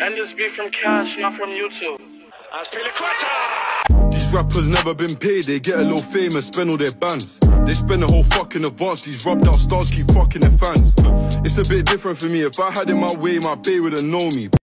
And this beat from Cash, not from YouTube. Azpilicueta! These rappers never been paid, they get a little famous, spend all their bands. They spend the whole fucking advance, these rubbed out stars keep fucking their fans. It's a bit different for me, if I had it my way, my bae wouldn't know me.